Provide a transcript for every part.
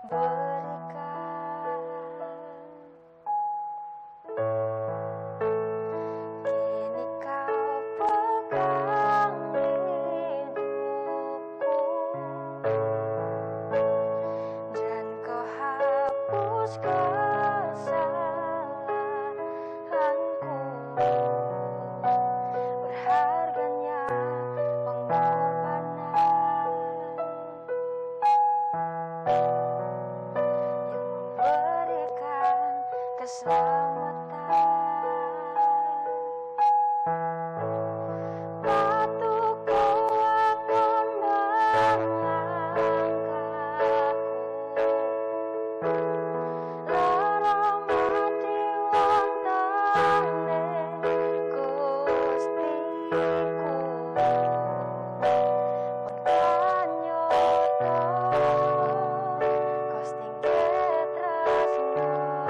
berikan. Kini kau pegang hidupku dan kau hapus kesalahanku. Berharganya pengorbanan yang memberikan keselamatan. Patuh kau akan melangkahku, lara mati wantane Gustiku. Pun kanyoto Gusti tresno.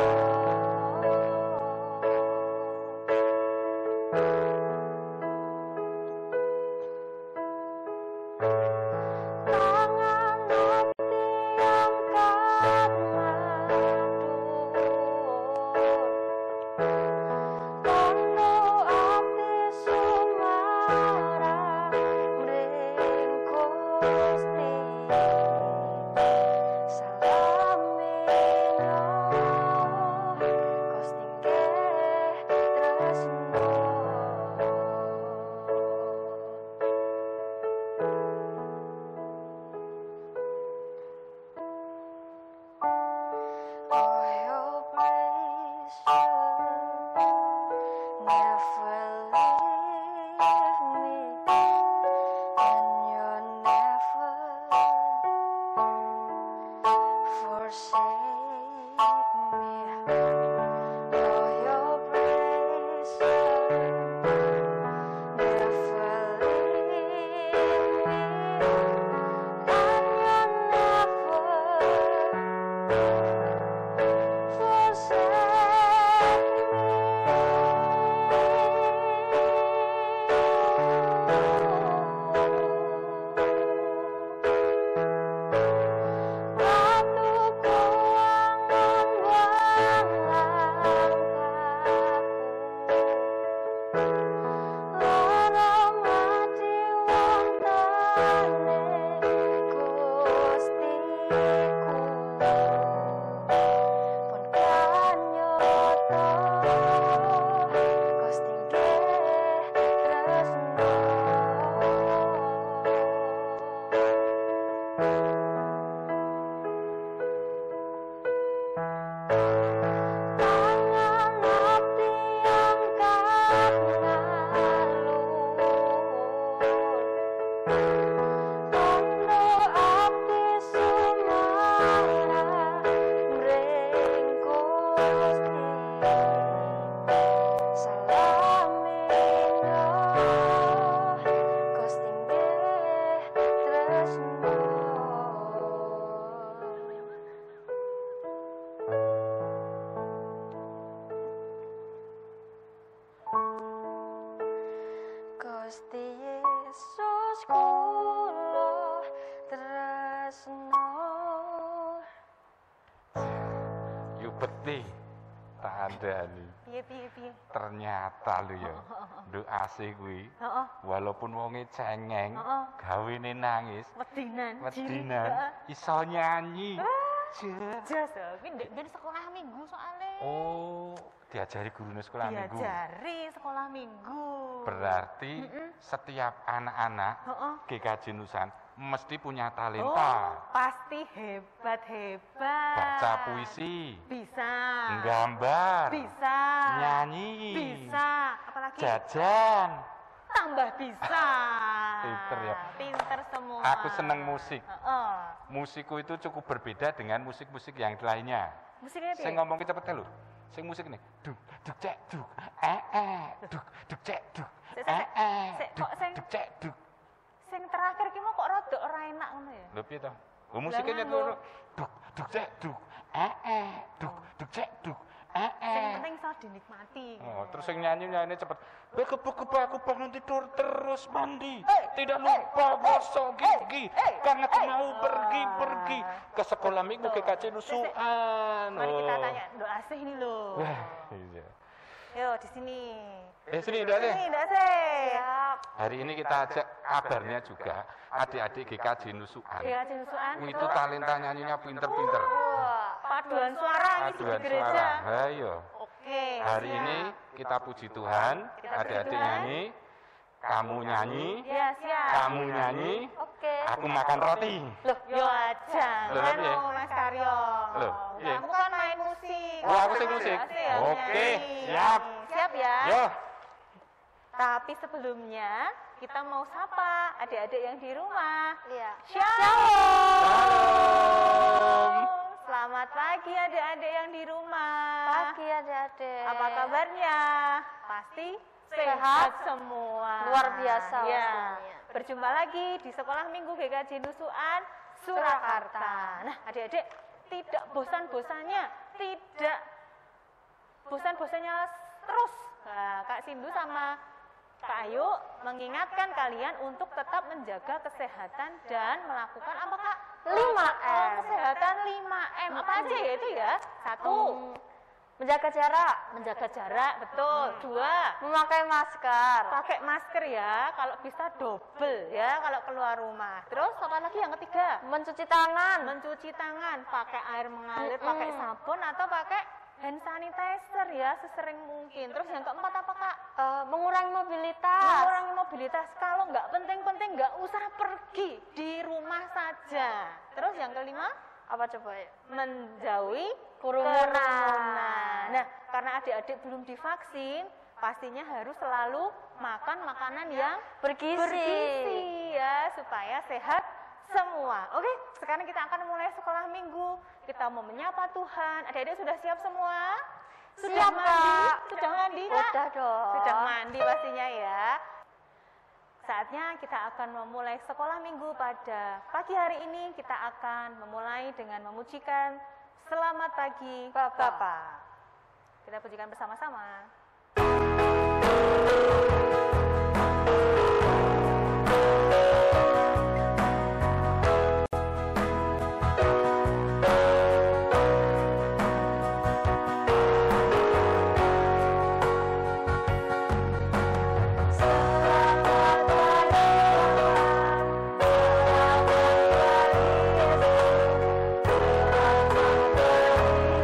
Tangan ukti angkat matur, tondo ati sumarang mring Gusti. Salamina Gusti tresno. Oh, your place should never leave me, and you'll never forsake me. Oh, your place should never leave me, and you'll never forsake Patuh kuangan langkahku, lara mati wantane Gustiku. Pun kanyoto Gusti tresno. Tangan ukti angkat ngalur, tondo ati sumarang mring Gusti. Salamina Gusti tresno. Gusti Yesus kula tresno. Yupeti tak andani. Piye. Ternyata lho ya, nduk asih kuwi Heeh. walaupun wonge cengeng, Heeh. gawene nangis, Wedinan. wedinan iso nyanyi. Jet. Jas, kuwi ndek sekolah minggu soalnya. Oh, diajari gurune sekolah minggu. Diajari sekolah minggu. Berarti setiap anak-anak Heeh. GKJ Nusan mesti punya Oh, talenta. pasti hebat. Baca puisi, Bisa. nggambar, Bisa. nyanyi, Bisa. Apalagi jajan. tambah bisa. Pinter ya. Pinter semua. Aku seneng musik. Heeh. Musikku itu cukup berbeda dengan musik-musik yang lainnya. Musiknya piye? Saya ngomong cepet lho. Sing musik nih, duk duk cek duk, duk cek duk, Kok sing duk cek duk. sing terakhir ki mau kok rada ora enak ngono ya? Lho piye to? Musiknya Lah, tuh duk duk cek duk, duk cek duk, Sing penting iso dinikmati. Oh, terus yang nyanyi cepet. Kebuk-kebuk aku bangun tidur terus mandi. Tidak lupa gosok gigi. Karena aku mau pergi ke sekolah minggu GKJ Nusukan. Mari kita tanya Ndok Asih ini loh. Wah, iya. Yo di sini. Sini Ndok Asih. Sini Ndok Asih. Siap. Hari ini kita ajak kabarnya juga adik-adik GKJ Nusukan. GKJ Nusukan. Itu talenta nyanyinya pinter-pinter. Paduan suara ini di gereja. Ayo. Oke. Hari ini kita puji Tuhan, adik-adik nyanyi, kamu nyanyi, Ya, siap. kamu nyanyi, Oke. aku makan roti. Loh, yo aja. Loh, Kan iya. Mas Karyo. Loh, iya. Kamu kan main musik. Oh, aku sing musik. Asih ya, Oke, nyanyi. siap. Siap ya. Yo, Tapi sebelumnya kita mau sapa adik-adik yang di rumah. Iya. Shalom. Selamat pagi adik-adik yang di rumah. Pagi adik-adik. Apa kabarnya? Pasti Sehat. sehat semua. Luar biasa Ya. pastinya. Berjumpa lagi di Sekolah Minggu GKJ Nusukan Surakarta. Nah, adik-adik tidak bosan-bosannya, tidak bosan-bosannya terus. Nah, Kak Sindu sama Kak Ayu mengingatkan kalian untuk tetap menjaga kesehatan dan melakukan apa Kak? 5M. Kesehatan 5M. Apa aja ya itu ya? 1. Menjaga jarak. Menjaga jarak, betul. 2. Memakai masker. Pakai masker ya, kalau bisa double ya kalau keluar rumah. Terus apa lagi yang ketiga? Mencuci tangan. Mencuci tangan, pakai air mengalir, pakai sabun atau pakai hand sanitizer ya sesering mungkin. Terus yang keempat apa Kak? Mengurangi mobilitas. Mengurangi mobilitas. Kalau nggak penting-penting nggak usah pergi, di rumah saja. Terus yang kelima? Apa coba ya? Menjauhi Kerumunan. Nah, karena adik-adik belum divaksin, pastinya harus selalu makan makanan yang bergizi ya supaya sehat semua. Oke, sekarang kita akan mulai sekolah minggu. Kita mau menyapa Tuhan. Adik-adik sudah siap semua? Sudah Siap, mandi? Kak. Sudah mandi, Kak? Udah dong. Sudah mandi pastinya ya. Saatnya kita akan memulai sekolah minggu pada pagi hari ini. Kita akan memulai dengan memujikan Selamat Pagi Bapak. Kita pujikan bersama-sama.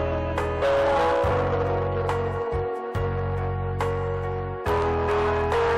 Selamat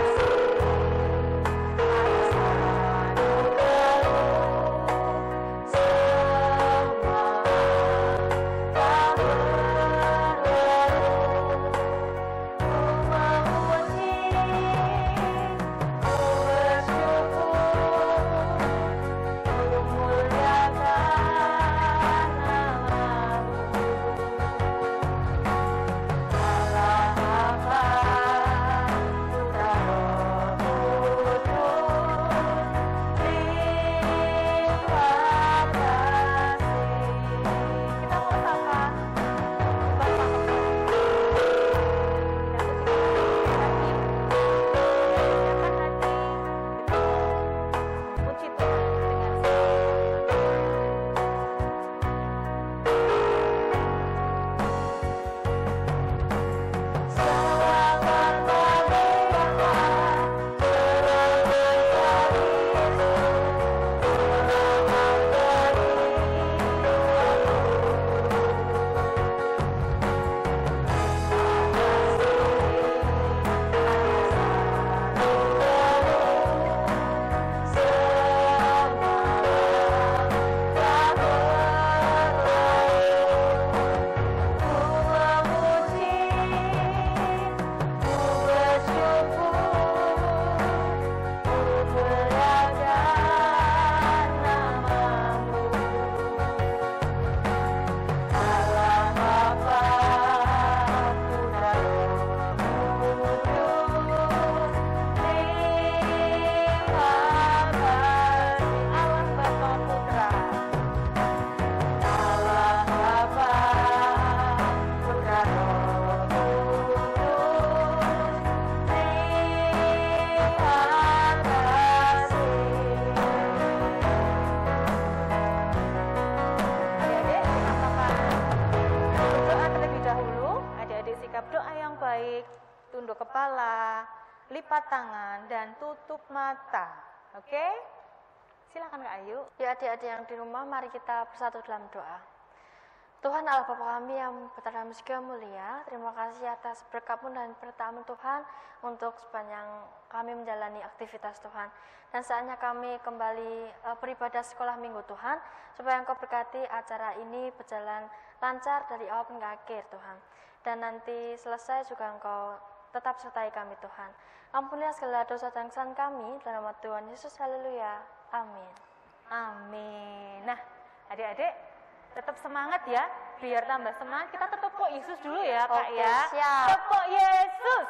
baik, tunduk kepala, lipat tangan, dan tutup mata. Oke? Silakan Kak Ayu. Ya adik-adik yang di rumah, mari kita bersatu dalam doa. Tuhan Allah Bapa kami yang berada dalam segala mulia, terima kasih atas berkat-Mu dan pertolongan Tuhan untuk sepanjang kami menjalani aktivitas Tuhan. Dan saatnya kami kembali beribadah sekolah minggu Tuhan, supaya Engkau berkati acara ini berjalan lancar dari awal hingga akhir Tuhan. Dan nanti selesai juga Engkau tetap sertai kami Tuhan. Ampunilah segala dosa dan kesalahan kami, dalam nama Tuhan Yesus, haleluya, amin. Amin. Nah, adik-adik tetap semangat ya, biar tambah semangat. Kita tepuk Yesus dulu ya Kak Oke, ya. siap. Tepuk Yesus.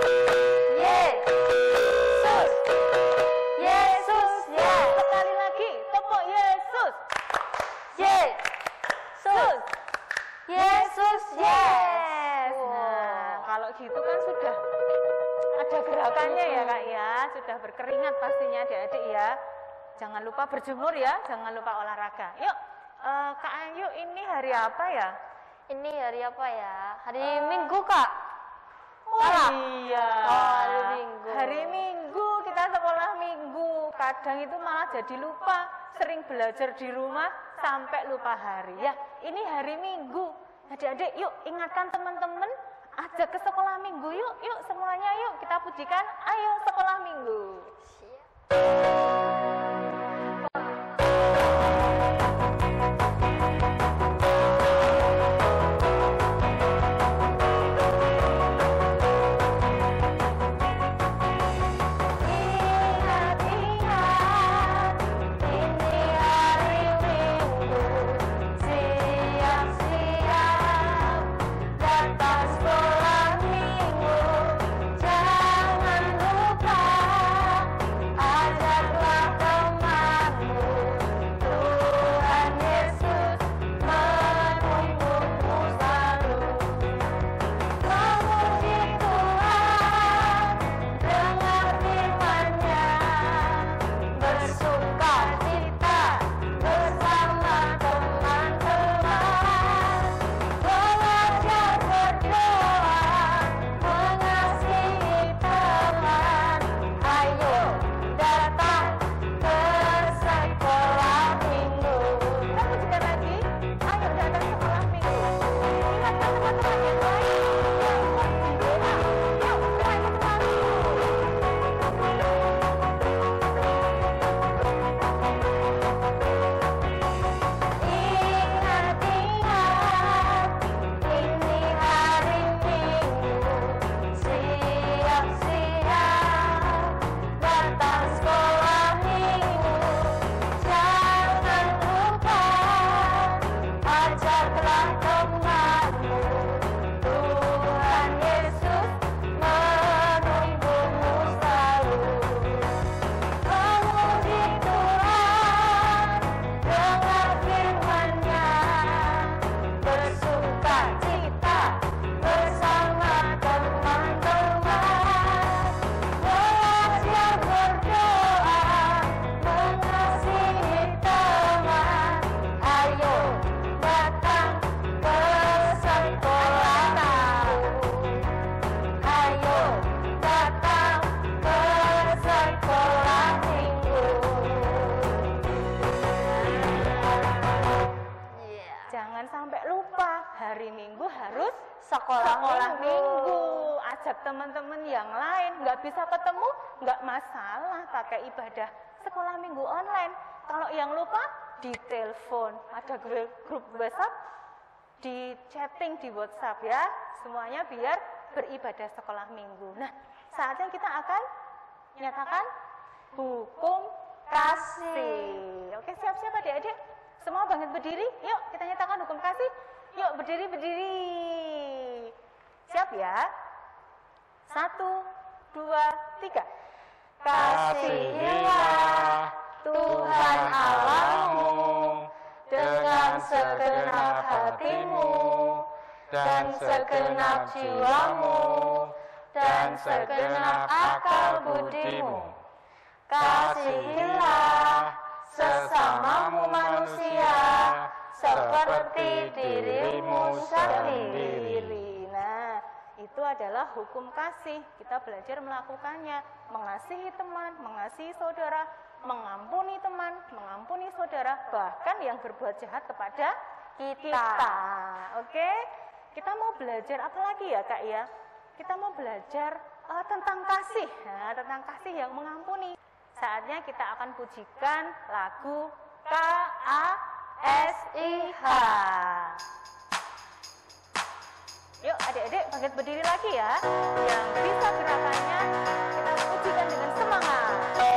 Yesus, Yesus, Sekali lagi, tepuk Yesus. Yesus, Yesus, Yes. Wow. Nah, kalau gitu kan sudah ada gerakannya ya Kak ya, sudah berkeringat pastinya adik-adik ya. Jangan lupa berjemur ya, jangan lupa olahraga. Yuk, Kak Ayu, ini hari apa ya? Ini hari apa ya? Hari Minggu, Kak. Oh iya. Oh, hari Minggu. Hari Minggu, kita sekolah Minggu. Kadang itu malah jadi lupa, sering belajar di rumah sampai lupa hari. Ya, ini hari Minggu. Adik-adik, yuk ingatkan teman-teman, ajak ke sekolah Minggu yuk. Yuk semuanya yuk, kita pujikan, ayo sekolah Minggu. sekolah minggu, ajak teman-teman yang lain, nggak bisa ketemu, nggak masalah, pakai ibadah sekolah minggu online. Kalau yang lupa, di telepon, ada grup WhatsApp, di chatting di WhatsApp ya, semuanya biar beribadah sekolah minggu. Nah, saatnya kita akan nyatakan hukum kasih. Oke, siap-siap adik-adik? Semua bangkit berdiri, yuk kita nyatakan hukum kasih. Yuk berdiri. Siap ya? 1, 2, 3. Kasihilah Tuhan Allahmu dengan segenap hatimu dan segenap jiwamu dan segenap akal budimu. Kasihilah sesamamu manusia seperti dirimu sendiri. Nah, itu adalah hukum kasih. Kita belajar melakukannya, mengasihi teman, mengasihi saudara, mengampuni teman, mengampuni saudara, bahkan yang berbuat jahat kepada kita. Oke? Kita mau belajar apa lagi ya, Kak ya? Kita mau belajar tentang kasih, tentang kasih yang mengampuni. Saatnya kita akan pujikan lagu KASIH. Yuk adik-adik bangkit berdiri lagi ya. Yang bisa gerakannya kita pujikan dengan semangat.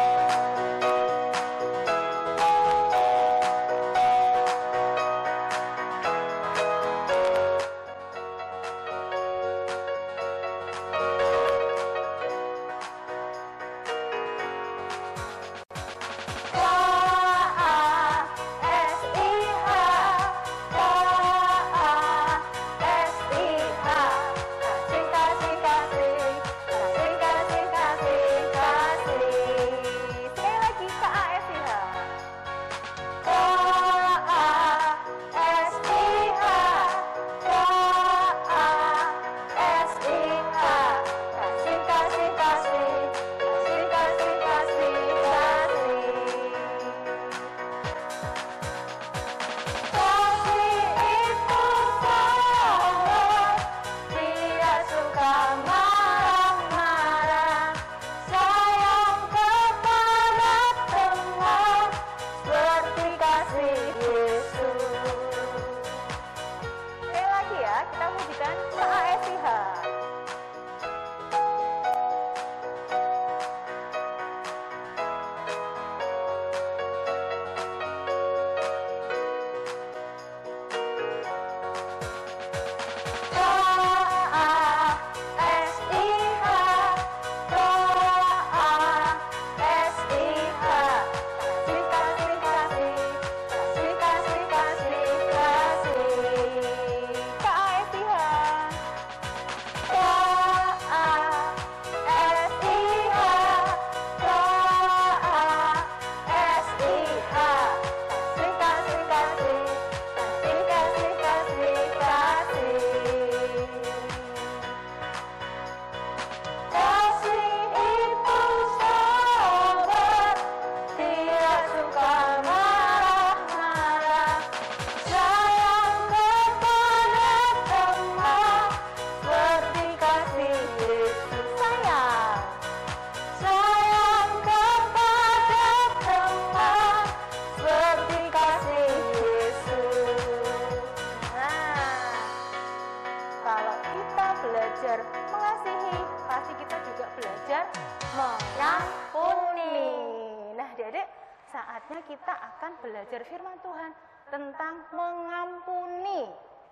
Saatnya kita akan belajar firman Tuhan tentang mengampuni.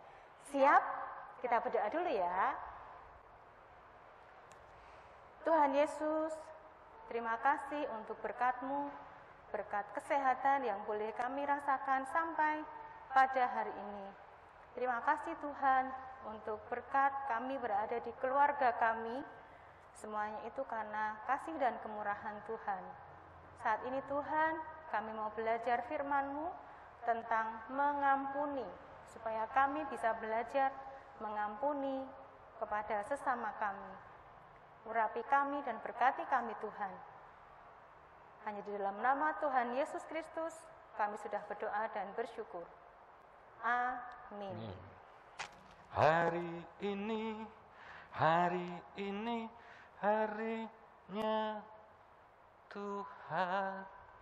Siap? Kita berdoa dulu ya. Tuhan Yesus, terima kasih untuk berkat-Mu, berkat kesehatan yang boleh kami rasakan sampai pada hari ini. Terima kasih Tuhan untuk berkat kami berada di keluarga kami. Semuanya itu karena kasih dan kemurahan Tuhan. Saat ini Tuhan, kami mau belajar firman-Mu tentang mengampuni, supaya kami bisa belajar mengampuni kepada sesama kami. Urapi kami dan berkati kami Tuhan. Hanya di dalam nama Tuhan Yesus Kristus, kami sudah berdoa dan bersyukur. Amin. Hari ini harinya Tuhan.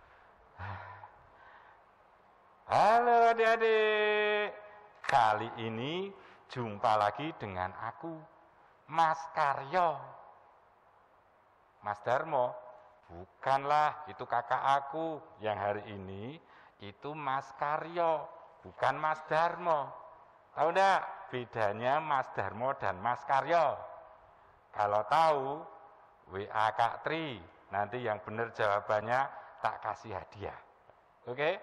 Halo adik-adik, kali ini jumpa lagi dengan aku, Mas Karyo. Mas Darmo, bukanlah, itu kakak aku. Yang hari ini itu Mas Karyo, bukan Mas Darmo. Tahu enggak bedanya Mas Darmo dan Mas Karyo? Kalau tahu, WA Kak Tri. Nanti yang benar jawabannya tak kasih hadiah. Oke?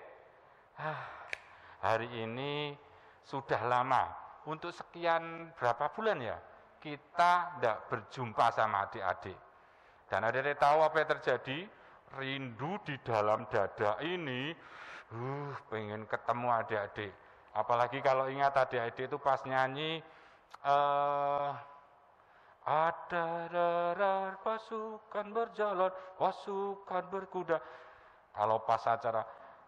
Hari ini sudah lama. Untuk sekian berapa bulan ya? Kita tidak berjumpa sama adik-adik. Dan adik-adik tahu apa yang terjadi? Rindu di dalam dada ini. Pengen ketemu adik-adik. Apalagi kalau ingat adik-adik itu pas nyanyi Ada darar pasukan berjalan, pasukan berkuda. Kalau pas acara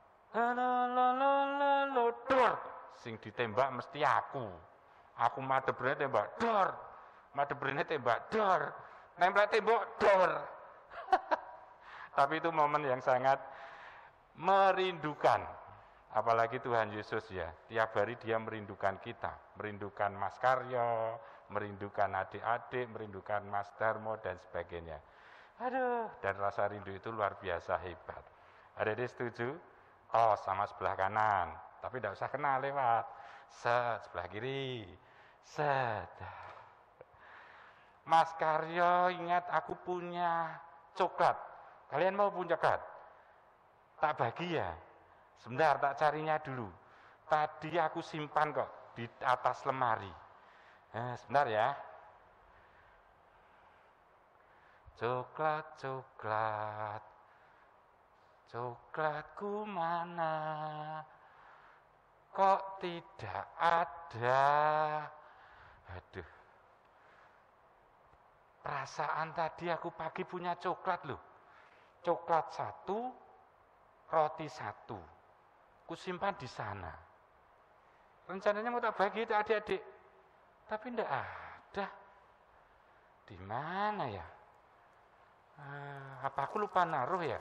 dor, sing ditembak mesti aku. Aku madebrene tembak dor. Madebrene tembak dor. Nempel tembok dor. Tapi itu momen yang sangat merindukan. Apalagi Tuhan Yesus ya, tiap hari dia merindukan kita, merindukan Mas Karyo, merindukan adik-adik, merindukan Mas Darmo dan sebagainya. Aduh, dan rasa rindu itu luar biasa hebat. Adik-adik setuju? Oh, sama sebelah kanan, tapi tidak usah kenal lewat. Set, sebelah kiri. Set. Mas Karyo, ingat aku punya coklat. Kalian mau punya coklat? Tak bagi ya? Sebentar, tak carinya dulu. Tadi aku simpan kok di atas lemari. Sebentar ya. Coklat, coklat, coklatku mana? Kok tidak ada? Aduh. Perasaan tadi aku pagi punya coklat loh. Coklat 1, roti 1. Kusimpan di sana. Rencananya mau tak bagi itu adik-adik. Tapi tidak ada. Di mana ya? Apa aku lupa naruh ya?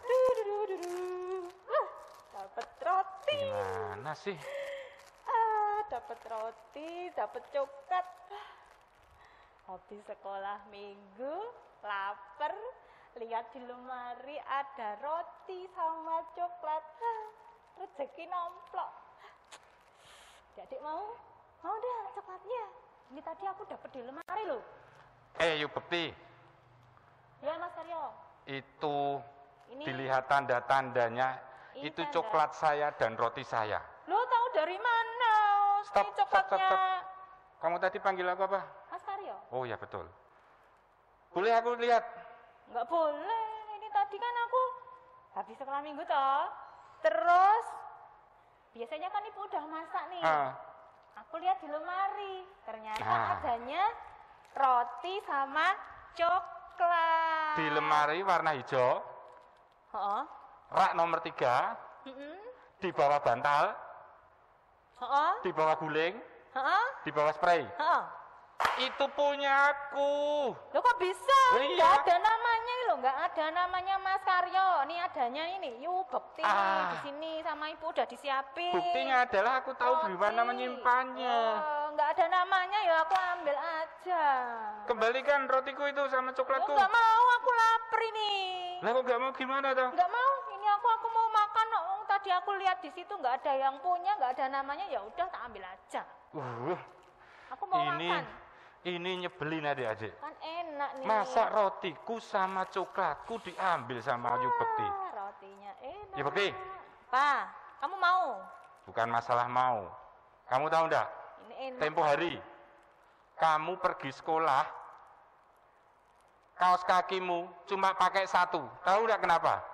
Dapat roti. Gimana sih? Dapat roti, dapat coklat. Habis sekolah minggu, lapar, lihat di lemari ada roti sama coklat. Rezeki nomplok. Adik mau? Mau dah coklatnya. Ini tadi aku dapat di lemari loh. Yuk Bekti. Ya Mas Karyo. Itu Ini dilihat tanda-tandanya. Ini Itu tanda. coklat saya dan roti saya. Lo tahu dari mana? Stop, Ini coklatnya stop. Kamu tadi panggil aku apa? Mas Karyo. Oh ya betul. Boleh aku lihat? Enggak boleh. Ini tadi kan aku habis sekolah minggu toh. Terus biasanya kan ibu udah masak nih. Aku lihat di lemari. Ternyata adanya roti sama coklat. Di lemari warna hijau. Heeh. Rak nomor 3. Di bawah bantal. Heeh. Di bawah guling. Heeh. Di bawah spray. Heeh. Itu punya aku. Loh kok bisa? Iya. Nggak ada namanya loh, nggak ada namanya Mas Karyo. Ini adanya ini, Yu Bekti di sini sama ibu udah disiapin. Buktinya adalah aku tahu di mana menyimpannya. Oh, nggak ada namanya ya aku ambil aja. Kembalikan rotiku itu sama Loh, coklatku. nggak mau, aku lapar ini. Lah kok nggak mau gimana toh? Nggak mau, ini aku mau makan. Oh, tadi aku lihat di situ nggak ada yang punya, nggak ada namanya, ya udah tak ambil aja. Aku mau makan. Ini nyebelin adik-adik. Kan enak nih. Masa rotiku sama coklatku diambil sama Ayu Bekti? Rotinya enak. Ayu Bekti, Pa, kamu mau? bukan masalah mau. Kamu tahu enggak? Ini enak. Tempo hari, kamu pergi sekolah, kaos kakimu cuma pakai 1. Tahu enggak kenapa?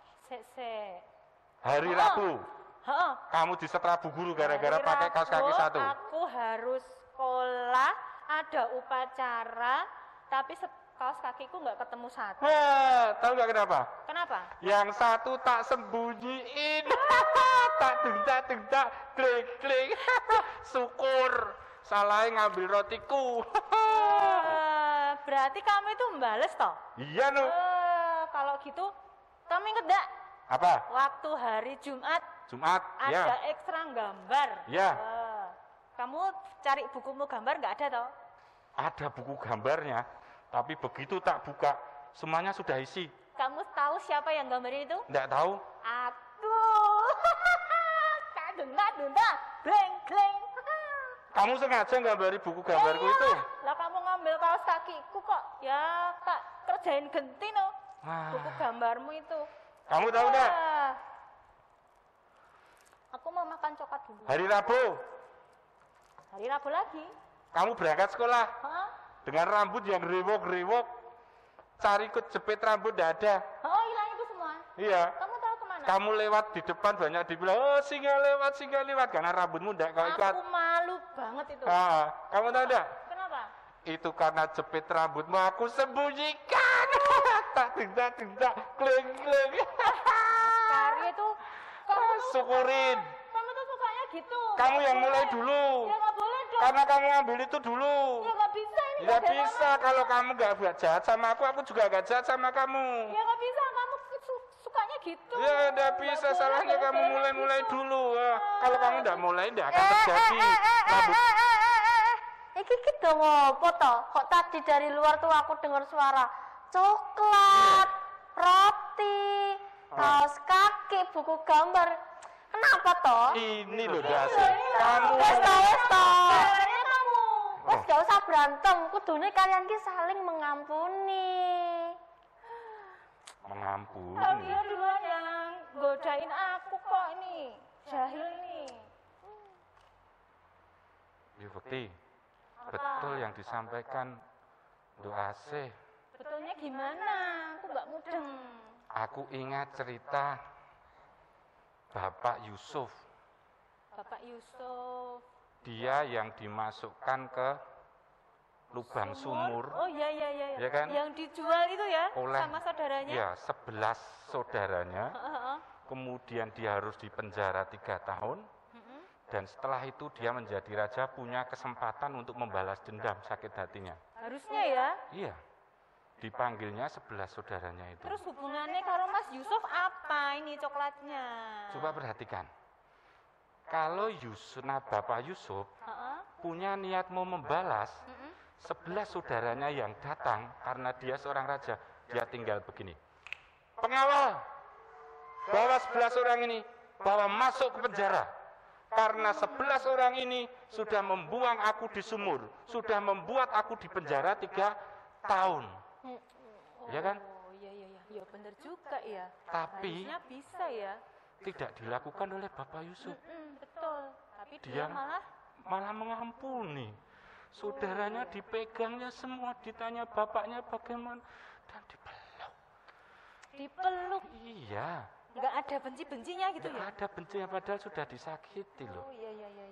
Hari Rabu, Heeh. kamu disetrabu guru gara-gara Hari pakai kaos kaki Rabu 1. Aku harus sekolah, ada upacara, tapi kaos kakiku nggak ketemu 1. Tahu nggak kenapa? Kenapa? Yang 1 tak sembunyiin. Tak dengtak, klik. Syukur. Salahnya ngambil rotiku. Berarti kamu itu mbales toh? Iya no. Kalau gitu, kamu inget nggak? Apa? Waktu hari Jumat Jumat. ada Ya. ekstra gambar. Ya. Kamu cari bukumu gambar nggak ada toh? Ada buku gambarnya. Tapi begitu tak buka, semuanya sudah isi. Kamu tahu siapa yang gambarin itu? Nggak tahu. Aku. Tak denda, gleng. Kamu sengaja nggambari buku gambarku itu? Lah kamu ngambil kaos kakiku kok. Ya, tak kerjain genti no. Buku gambarmu itu. Kamu tahu nggak? Aku mau makan coklat dulu. Hari Rabu, Hari Rabu lagi. kamu berangkat sekolah. Hah? Dengan rambut yang rewok, cari jepit rambut nggak ada. Oh, hilang itu semua. Iya. Kamu tahu kemana? Kamu lewat di depan banyak dibilang, oh singa lewat, karena rambutmu nggak kau ikat. Aku malu banget itu. Kamu tahu nggak? Kenapa? Itu karena jepit rambutmu aku sembunyikan. Tak tindak, kling. Karya itu kamu tuh Syukurin. kamu tuh sukanya gitu. Kamu yang mulai dulu. Ya nggak boleh dong. Karena kamu ambil itu dulu. Ya nggak bisa ini. Ya gara-gara bisa, kamu. kalau kamu nggak jahat sama aku juga nggak jahat sama kamu. Ya nggak bisa, kamu sukanya gitu. Ya udah bisa, Nggak salahnya boleh kamu gara-gara mulai gitu. dulu. Kalau kamu nggak mulai, nggak akan terjadi. Rambut Iki kita ngopo toh? Kok tadi dari luar tuh aku dengar suara coklat, roti, kaos kaki, buku gambar. Kenapa toh? ini loh dasar. Kamu Wes toh. Gara-gara kamu. Wes gak usah berantem, kudune kalian ki saling mengampuni. mengampuni. Kalau dia duluan yang godain aku kok ini. Jahil nih. Ya bukti. Betul yang disampaikan doa sih. Betulnya gimana? Aku nggak mudeng. Aku ingat cerita Bapak Yusuf. Bapak Yusuf. Dia yang dimasukkan ke lubang sumur. Oh iya. Ya kan? Yang dijual itu ya Oleh sama saudaranya. ya 11 saudaranya. Heeh. Kemudian dia harus dipenjara 3 tahun. Dan setelah itu dia menjadi raja, punya kesempatan untuk membalas dendam sakit hatinya. Harusnya ya. Iya. Dipanggilnya 11 saudaranya itu. Terus hubungannya karo Mas Yusuf apa ini coklatnya? Coba perhatikan. Kalau Bapak Yusuf Heeh. punya niat mau membalas, 11 saudaranya yang datang karena dia seorang raja, dia tinggal begini. Pengawal, bawa 11 orang ini, bawa masuk ke penjara. Karena 11 orang ini sudah membuang aku di sumur, sudah membuat aku di penjara 3 tahun. Ya kan? Oh iya. Ya benar juga ya. Tapi Harusnya bisa ya. tidak dilakukan oleh Bapak Yusuf. Betul. Tapi Dia dia malah malah mengampuni. Saudaranya dipegangnya semua, ditanya bapaknya bagaimana, dan dipeluk. dipeluk. Iya, Nggak ada benci-bencinya gitu nggak ya? ada bencinya padahal sudah disakiti loh. Oh iya.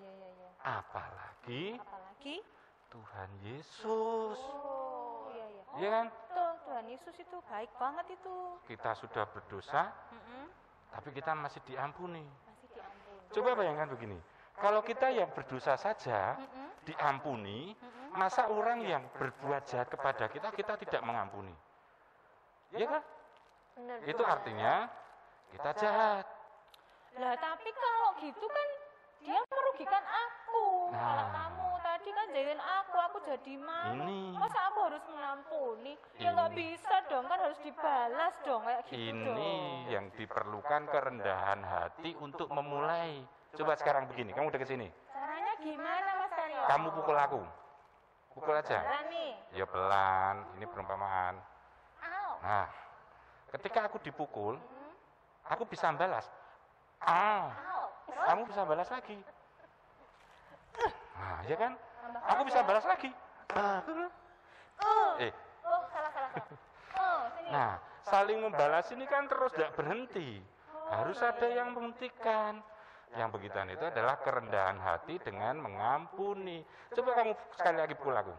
Apalagi Apalagi? Tuhan Yesus. Oh iya. Iya kan? Betul, Tuhan Yesus itu baik banget itu. Kita sudah berdosa, Mm-mm. tapi kita masih diampuni. Masih diampuni. Coba bayangkan begini, kalau kita yang berdosa saja diampuni, masa orang yang berbuat jahat kepada kita tidak mengampuni? Iya kan? Bener. Itu artinya kita jahat. Lah tapi kalau gitu kan dia merugikan aku. Nah. Kalau kamu tadi kan jahilin aku jadi malu. Ini. Masa aku harus mengampuni? Ya nggak Ini. bisa dong, kan harus dibalas dong kayak gitu Ini dong. yang diperlukan kerendahan hati untuk memulai. Coba sekarang begini, kamu udah ke sini. Caranya gimana Mas Karyo? Kamu pukul aku. Pukul aja. Pelan nih. Ya pelan, ini perumpamaan. Au. Nah, ketika aku dipukul, aku bisa balas. Ah, Au. kamu bisa balas lagi. Nah, ya kan? Aku bisa balas lagi. Eh, Oh, salah. Oh, sini. nah, saling membalas ini kan terus tidak berhenti. Harus ada yang menghentikan. Yang begituan itu adalah kerendahan hati dengan mengampuni. Coba kamu sekali lagi pukul aku.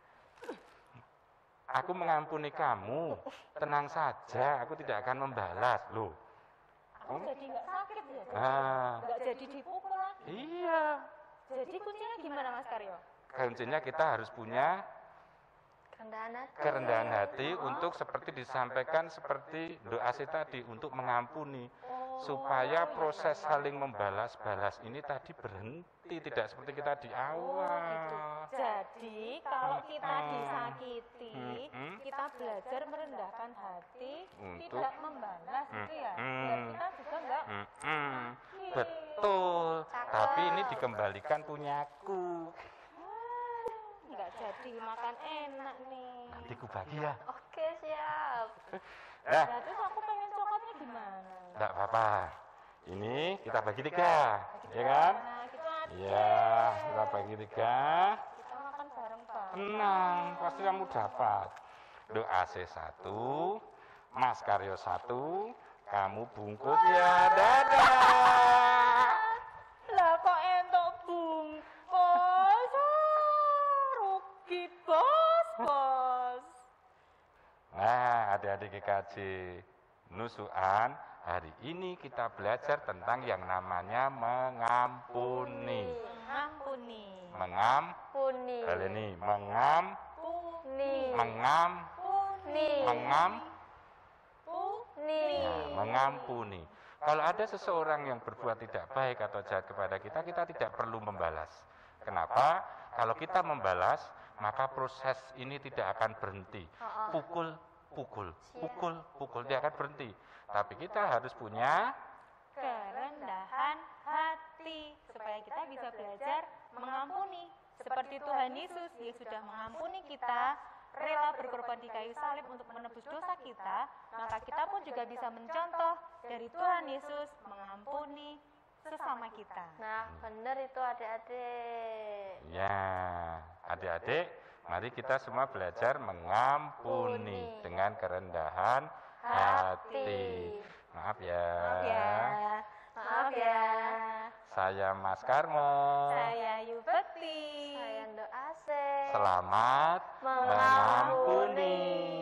Aku mengampuni kamu. Tenang saja, aku tidak akan membalas. Loh. Aku jadi nggak sakit ya? Nah, Nggak jadi dipukul lagi. iya. Jadi kuncinya gimana Mas Karyo? Kuncinya kita harus punya kerendahan hati untuk seperti disampaikan seperti doa saya tadi untuk mengampuni supaya proses saling membalas-balas ini tadi berhenti, tidak seperti kita di awal. Jadi kalau kita disakiti, kita belajar merendahkan hati, Untuk- tidak membalas gitu ya. Biar kita juga nggak Betul, tapi ini dikembalikan punyaku. nggak jadi makan enak nih. Nanti ku bagi ya. Oke, siap. Nah, Nah, terus aku pengen coklatnya gimana? enggak apa-apa. Ini kita bagi 3, ya kan? Nah, kita Iya, kita bagi 3. kita makan bareng-bareng. Tenang, pasti kamu dapat. Doa C1, Mas Karyo 1, kamu bungkuk ya, dadah. Lah kok entuk bungkus? Rugi banget. adik-adik GKJ Nusuan, hari ini kita belajar tentang yang namanya mengampuni. Mengampuni. Mengampuni. Ini mengampuni. Mengampuni. Kalau ada seseorang yang berbuat tidak baik atau jahat kepada kita, kita tidak perlu membalas. Kenapa? Kalau kita membalas, maka proses ini tidak akan berhenti. Pukul, dia akan berhenti. Tapi kita harus punya kerendahan hati supaya kita bisa belajar mengampuni. Seperti Tuhan Yesus yang sudah mengampuni kita, rela berkorban di kayu salib untuk menebus dosa kita, maka kita pun juga bisa mencontoh dari Tuhan Yesus mengampuni sesama kita. Nah, benar itu adik-adik. Ya, adik-adik, mari kita semua belajar mengampuni dengan kerendahan hati. Maaf ya. Maaf ya. Saya Mas Karmo. Saya Yubekti. Saya Ndo Asep. Selamat mengampuni.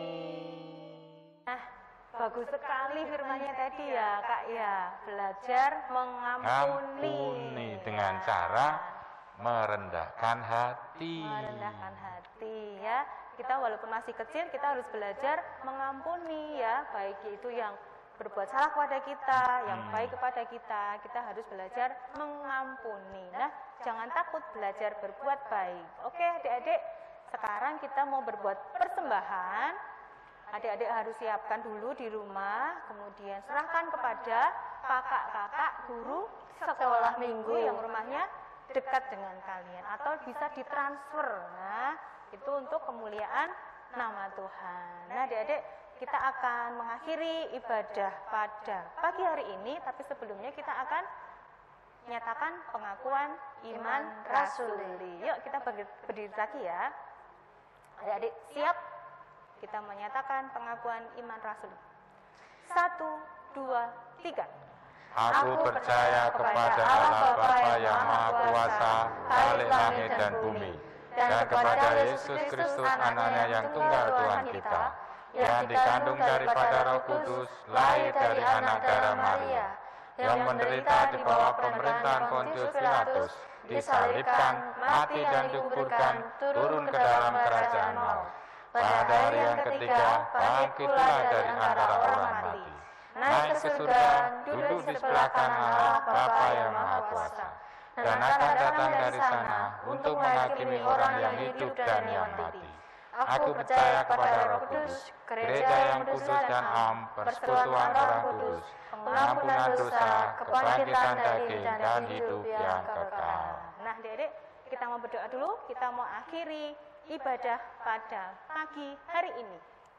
Nah, bagus sekali firman-Nya tadi ya, Kak ya. Belajar mengampuni dengan cara merendahkan hati. Merendahkan hati ya. Kita walaupun masih kecil, kita harus belajar mengampuni ya, baik itu yang berbuat salah kepada kita, yang baik kepada kita harus belajar mengampuni. Nah, jangan takut belajar berbuat baik. Oke, adik-adik, sekarang kita mau berbuat persembahan. Adik-adik harus siapkan dulu di rumah, kemudian serahkan kepada kakak-kakak guru sekolah minggu yang rumahnya dekat dengan kalian, atau bisa ditransfer. Nah, itu untuk kemuliaan nama Tuhan. Nah, adik-adik, kita akan mengakhiri ibadah pada pagi hari ini, tapi sebelumnya kita akan menyatakan pengakuan iman rasuli. Yuk kita berdiri lagi ya. Adik-adik siap? Kita menyatakan pengakuan iman rasuli. 1, 2, 3. Aku percaya kepada Allah Bapa yang Maha Kuasa, Khalik langit dan bumi, dan kepada Yesus Kristus anaknya yang tunggal Tuhan kita, yang dikandung daripada Roh Kudus, lahir dari anak darah Maria, yang menderita di bawah pemerintahan Pontius Pilatus, disalibkan, mati dan dikuburkan, turun ke dalam kerajaan maut. Pada hari yang ketiga, bangkitlah dari antara orang mati, naik ke surga, duduk di sebelah kanan Allah Bapa yang Maha Kuasa, dan akan datang dari sana untuk menghakimi orang yang hidup dan yang mati. Aku percaya kepada Roh Kudus, gereja yang kudus dan am, persekutuan orang kudus, pengampunan dosa, kebangkitan daging, dan hidup yang kekal. Nah, adik-adik, kita mau berdoa dulu, kita mau akhiri ibadah pada pagi hari ini.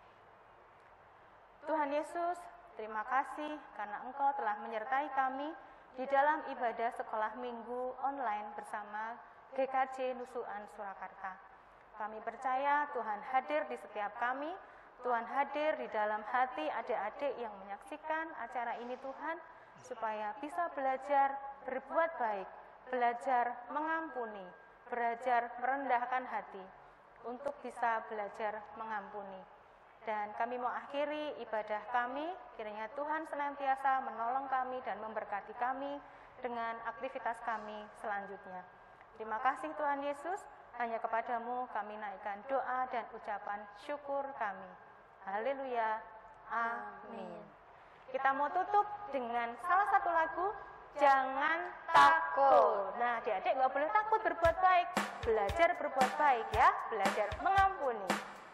Tuhan Yesus, terima kasih karena Engkau telah menyertai kami di dalam ibadah sekolah minggu online bersama GKJ Nusuan Surakarta. Kami percaya Tuhan hadir di setiap kami, Tuhan hadir di dalam hati adik-adik yang menyaksikan acara ini Tuhan, supaya bisa belajar berbuat baik, belajar mengampuni, belajar merendahkan hati, untuk bisa belajar mengampuni. Dan kami mau akhiri ibadah kami, kiranya Tuhan senantiasa menolong kami dan memberkati kami dengan aktivitas kami selanjutnya. Terima kasih Tuhan Yesus, hanya kepadamu kami naikkan doa dan ucapan syukur kami. Haleluya, amin. Kita mau tutup dengan salah satu lagu, Jangan Takut. Nah, adik-adik nggak boleh takut berbuat baik, belajar berbuat baik ya, belajar mengampuni.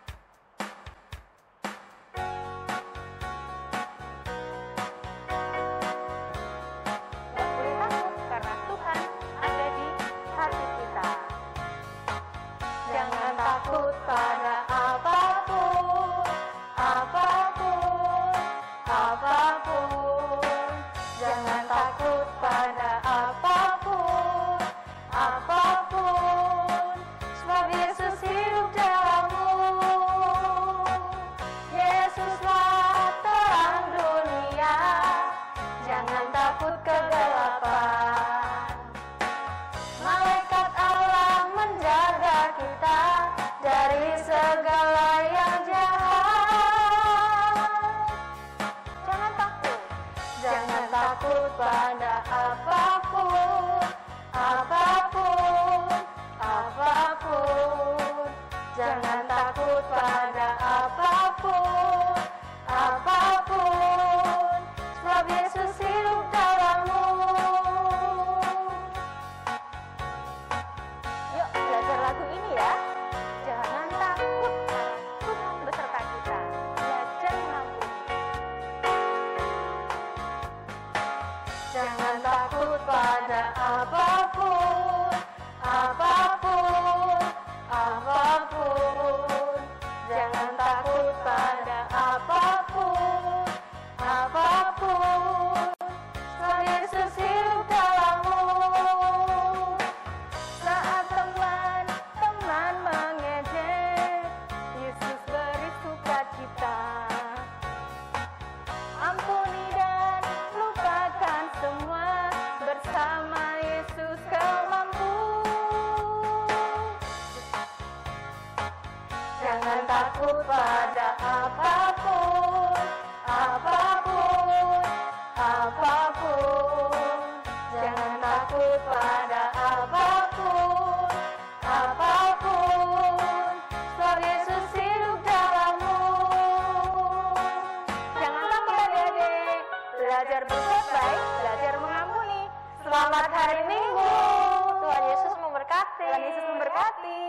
Nggak boleh takut karena Tuhan ada di hati kita. Jangan takut pada apapun, apapun, apapun. Jangan takut pada apapun, apapun. Sebab Yesus hidup dalammu. Yesuslah terang dunia. Jangan takut kegelapan. Malaikat Allah menjaga kita dari segala takut pada apapun, apapun, apapun. Jangan takut pada apapun, apapun. Sebab Yesus hidup dalammu. Jangan takut adik-adik, belajar berbuat baik, belajar mengampuni. Selamat hari Minggu. Tuhan Yesus memberkati. Tuhan Yesus memberkati.